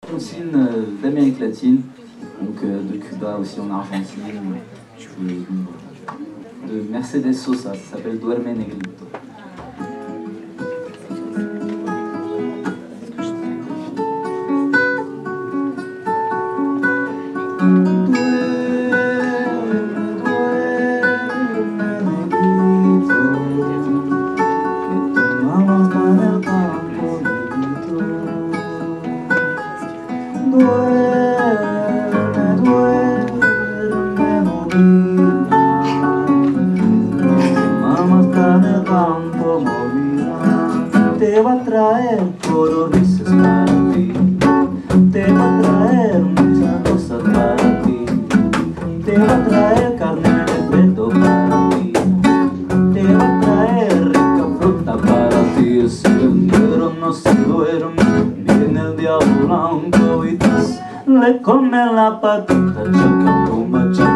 Continue d'Amérique latine, donc de Cuba aussi en Argentine, de Mercedes Sosa, ça s'appelle Duerme Negrito. Te va a traer cororisas para ti, te va a traer muchas cosas para ti, te va a traer carne de peto para ti, te va a traer rica fruta para ti. Si el negro no se duerme, viene el diablo blanco y le come la patita, chaca, pumba, chaca.